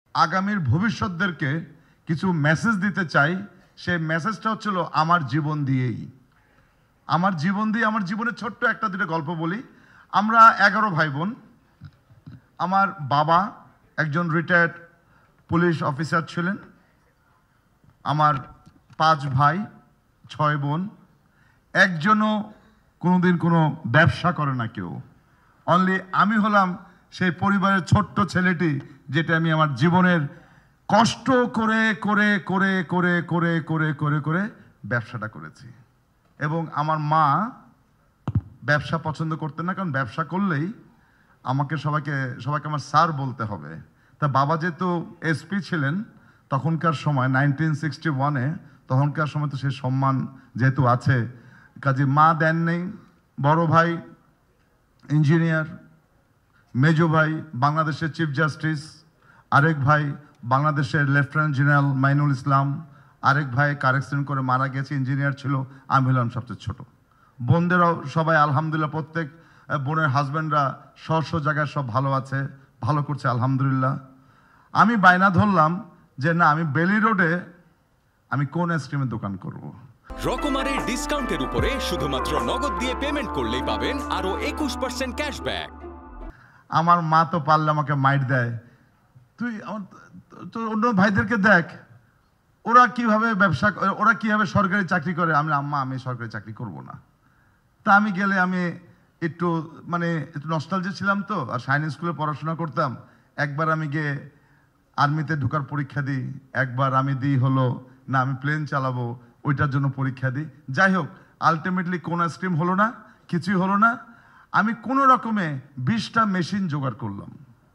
আগামীর ভবিষ্যৎদেরকে কিছু মেসেজ দিতে চাই। সেই মেসেজটা হচ্ছিল আমার জীবন দিয়েই। আমার জীবন দিয়ে আমার জীবনের ছোট্ট একটা দুটো গল্প বলি। আমরা 11 ভাই বোন। আমার বাবা একজন রিটায়ার্ড পুলিশ অফিসার ছিলেন। আমার 5 ভাই 6 বোন। একজনও কোনোদিন কোনো ব্যবসা করে না কেউ। অনলি আমি হলাম সেই পরিবারের ছোট্ট ছেলেটি, যেটা আমি আমার জীবনের কষ্ট করে করে করে করে করে করে করে করে ব্যবসাটা করেছি। এবং আমার মা ব্যবসা পছন্দ করতেন না, কারণ ব্যবসা করলেই আমাকে সবাইকে আমার স্যার বলতে হবে। তা বাবা যেহেতু এসপি ছিলেন তখনকার সময় 1961-এ, তখনকার সময় তো সেই সম্মান যেহেতু আছে, কাজে মা দেন নেই। বড় ভাই ইঞ্জিনিয়ার, মেজো ভাই বাংলাদেশের চিফ জাস্টিস, আরেক ভাই বাংলাদেশের লেফটেন্যান্ট জেনারেল মাইনুল ইসলাম, আরেক ভাই কার অ্যাক্সিডেন্ট করে মারা গেছে, ইঞ্জিনিয়ার ছিল। আমি হলাম সবচেয়ে ছোট। বোনদেরও সবাই আলহামদুলিল্লাহ, প্রত্যেক বোনের হাজব্যান্ডরা স্ব জায়গায় সব ভালো আছে, ভালো করছে আলহামদুলিল্লাহ। আমি বায়না ধরলাম যে না, আমি বেলি রোডে আমি কোন আইসক্রিমের দোকান করব। রকমারের ডিসকাউন্টের উপরে শুধুমাত্র নগদ দিয়ে পেমেন্ট করলেই পাবেন আরো 21% ক্যাশব্যাক। আমার মা তো পারলে আমাকে মাইট দেয়, তুই তোর অন্য ভাইদেরকে দেখ ওরা কিভাবে ব্যবসা, ওরা কিভাবে সরকারি চাকরি করে। আমি আম্মা আমি সরকারি চাকরি করব না। তা আমি গেলে আমি একটু নস্টালজিয়া ছিলাম তো, আর সাইন স্কুলে পড়াশোনা করতাম। একবার আমি গিয়ে আর্মিতে ঢোকার পরীক্ষা দিই, একবার আমি দিই হলো না আমি প্লেন চালাবো, ওইটার জন্য পরীক্ষা দিই। যাই হোক, আলটিমেটলি কোন আইসক্রিম হলো না, কিছুই হলো না। আমি কোনো রকমে 20টা মেশিন জোগাড় করলাম।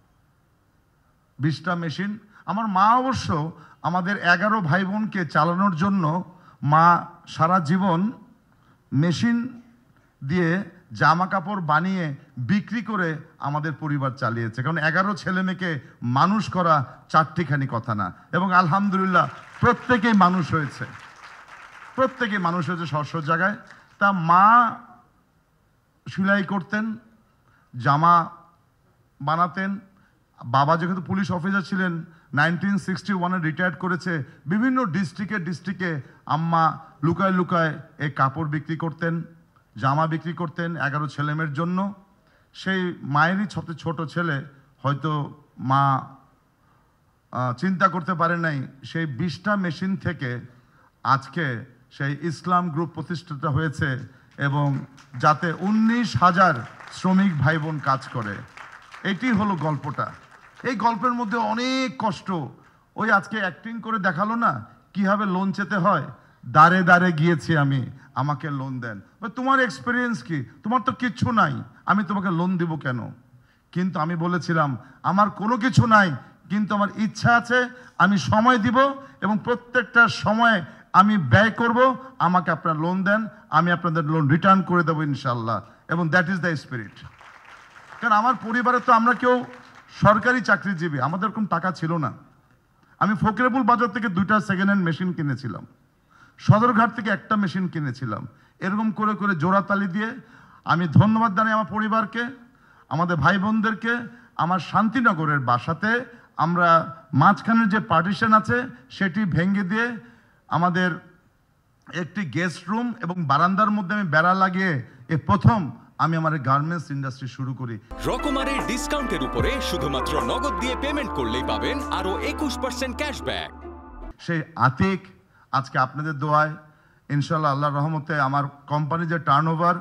20টা মেশিন। আমার মা অবশ্য আমাদের 11 ভাই বোনকে চালানোর জন্য মা সারা জীবন মেশিন দিয়ে জামা কাপড় বানিয়ে বিক্রি করে আমাদের পরিবার চালিয়েছে। কারণ 11 ছেলে মেয়েকে মানুষ করা চারটিখানি কথা না। এবং আলহামদুলিল্লাহ প্রত্যেকেই মানুষ হয়েছে, প্রত্যেকেই মানুষ হয়েছে স্ব জায়গায়। তা মা সেলাই করতেন, জামা বানাতেন। বাবা যেহেতু পুলিশ অফিসার ছিলেন, 1961-এ রিটায়ার্ড করেছে। বিভিন্ন ডিস্ট্রিক্টে আম্মা লুকায় লুকায় এই কাপড় বিক্রি করতেন, জামা বিক্রি করতেন 11 ছেলেমেয়ের জন্য। সেই মায়েরই ছোট ছেলে, হয়তো মা চিন্তা করতে পারে নাই সেই 20টা মেশিন থেকে আজকে সেই ইসলাম গ্রুপ প্রতিষ্ঠিত হয়েছে, এবং যাতে 19,000 শ্রমিক ভাই বোন কাজ করে। এটি হলো গল্পটা। এই গল্পের মধ্যে অনেক কষ্ট। ওই আজকে অ্যাক্টিং করে দেখালো না কিভাবে লোন চেতে হয়। দাঁড়ে দাঁড়ে গিয়েছি আমি, আমাকে লোন দেন। তোমার এক্সপিরিয়েন্স কি? তোমার তো কিচ্ছু নাই, আমি তোমাকে লোন দিব কেন? কিন্তু আমি বলেছিলাম আমার কোনো কিছু নাই, কিন্তু আমার ইচ্ছা আছে, আমি সময় দিব এবং প্রত্যেকটা সময় আমি ব্যয় করব। আমাকে আপনার লোন দেন, আমি আপনাদের লোন রিটার্ন করে দেবো ইনশাল্লাহ। এবং দ্যাট ইজ দ্য স্পিরিট। কারণ আমার পরিবারে তো আমরা কেউ সরকারি চাকরিজীবী, আমাদের কোনো টাকা ছিল না। আমি ফকিরাপুর বাজার থেকে 2টা সেকেন্ড হ্যান্ড মেশিন কিনেছিলাম, সদরঘাট থেকে একটা মেশিন কিনেছিলাম। এরকম করে করে জোড়াতালি দিয়ে আমি ধন্যবাদ জানাই আমার পরিবারকে, আমাদের ভাই বোনদেরকে। আমার শান্তিনগরের বাসাতে আমরা মাঝখানের যে পার্টিশন আছে সেটি ভেঙে দিয়ে আমাদের একটি গেস্ট রুম এবং বারান্দার মধ্যে আমি বেড়া লাগিয়ে প্রথম আমি আমার গার্মেন্টস ইন্ডাস্ট্রি শুরু করি। রকমারের ডিসকাউন্টের উপরে শুধুমাত্র নগদ দিয়ে পেমেন্ট করলেই পাবেন আরো 21% ক্যাশব্যাক। সেই আতিক আজকে আপনাদের দোয়ায় ইনশাল্লাহ আল্লাহর রহমতে আমার কোম্পানি যে টার্নওভার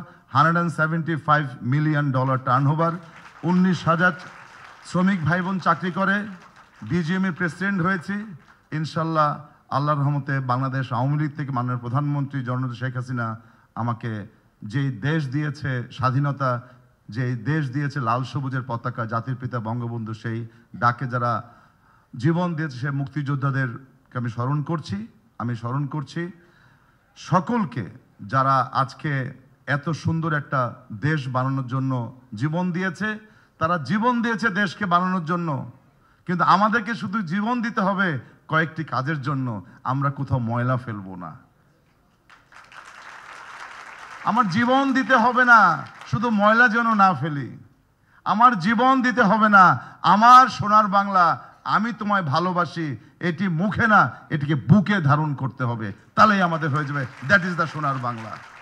$175 মিলিয়ন টার্নওভার, 19,000 শ্রমিক ভাই বোন চাকরি করে, বিজিএমএ প্রেসিডেন্ট হয়েছি ইনশাল্লাহ আল্লাহর রহমতে। বাংলাদেশ আওয়ামী লীগ থেকে মাননীয় প্রধানমন্ত্রী জননেত্রী শেখ হাসিনা আমাকে যেই দেশ দিয়েছে স্বাধীনতা, যেই দেশ দিয়েছে লাল সবুজের পতাকা, জাতির পিতা বঙ্গবন্ধু সেই ডাকে যারা জীবন দিয়েছে সে মুক্তিযোদ্ধাদেরকে আমি স্মরণ করছি সকলকে, যারা আজকে এত সুন্দর একটা দেশ বানানোর জন্য জীবন দিয়েছে। তারা জীবন দিয়েছে দেশকে বানানোর জন্য, কিন্তু আমাদেরকে শুধু জীবন দিতে হবে কয়েকটি কাজের জন্য। আমরা কোথাও ময়লা ফেলবো না। আমার জীবন দিতে হবে না শুধু ময়লা যেন না ফেলি, আমার জীবন দিতে হবে না আমার সোনার বাংলা আমি তোমায় ভালোবাসি এটি মুখে না, এটিকে বুকে ধারণ করতে হবে, তাহলেই আমাদের হয়ে যাবে। দ্যাট ইজ দ্য সোনার বাংলা।